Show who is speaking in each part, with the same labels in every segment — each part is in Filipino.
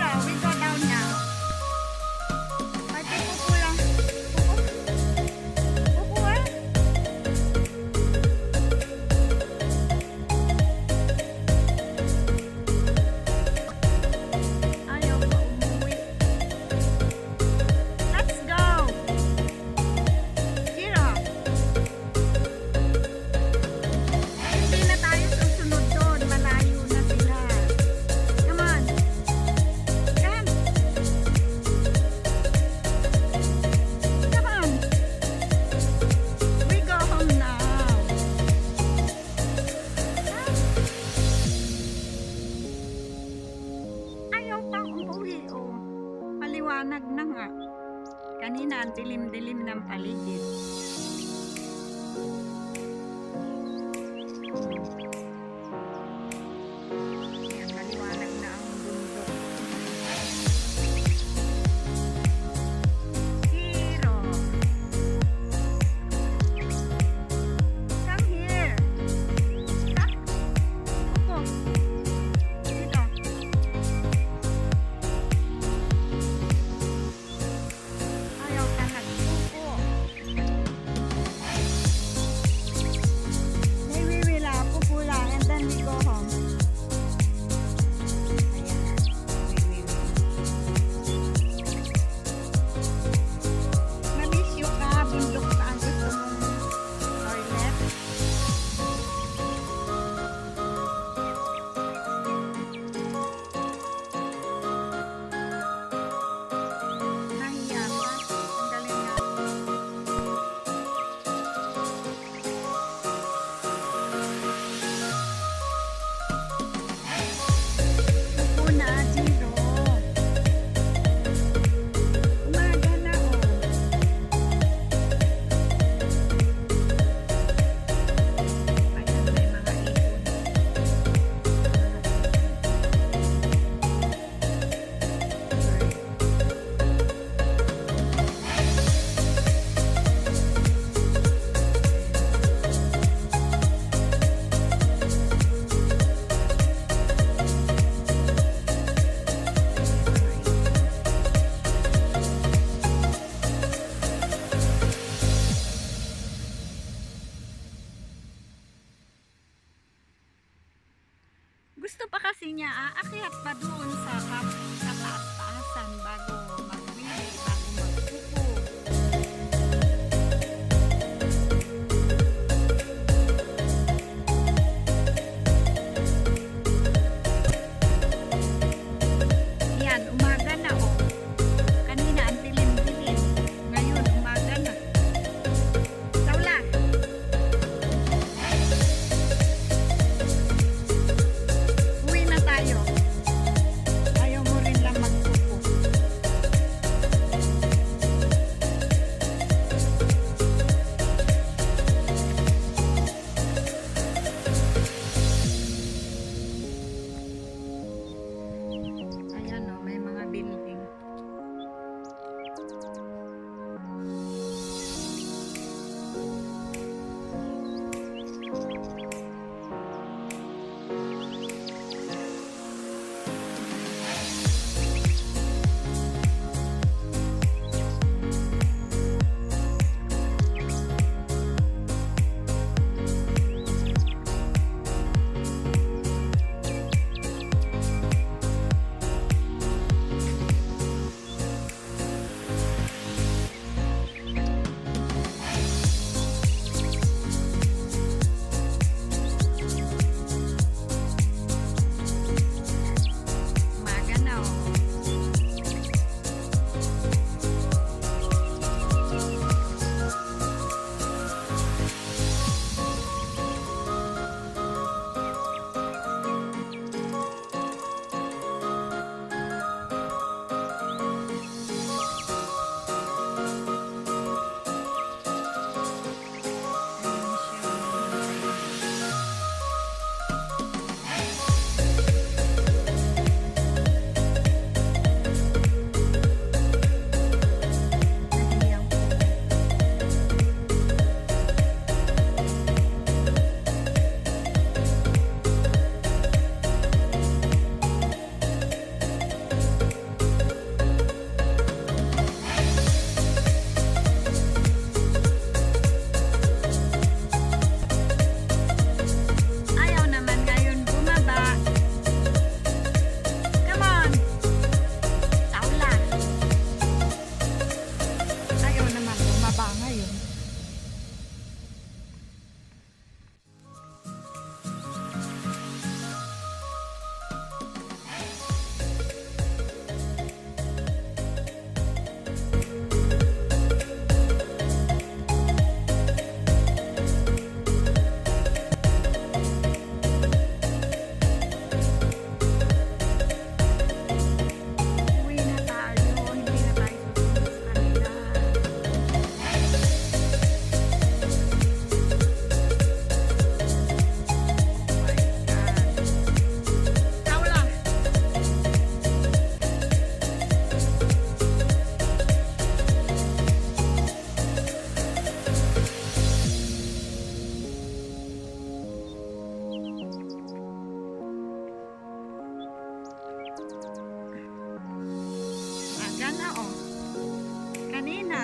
Speaker 1: we go down now. Pati pupo lang. Pupo ah. Ayaw pa umuwi. Let's go. Zero. Hindi na tayo susunod doon. Malayo na sila. Come on. Come. Come on. We go home now. Ayaw pang umuwi, oh. Maliwanag na nga. Kanina, ang dilim-dilim ng paligid. Ayan, maliwanag na ang bundok. Hero. Come here. Come. Upo. Dito. Ayaw ka nagpupo. May wiwila, pupo lang, and then we go home. Ayan. Wiwiwi. Mabisyo ka, bundok pa ang gusto mong toilet. Nahiya ka. Ang galing nga. Pupo na, Zero. Umaga na, oh. Ayan, may mga ipon. Gusto pa kasi niya aakyat pa doon sa taas-taasan bago magwiwi, bago magpupo. Yan, umaga na, oh. Kanina ang dilim-dilim. Ngayon, umaga na. Saula. Uwi na tayo. Ayaw mo rin lang magpupo. Ayan, oh, may mga building.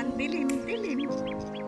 Speaker 1: Ang dilim-dilim.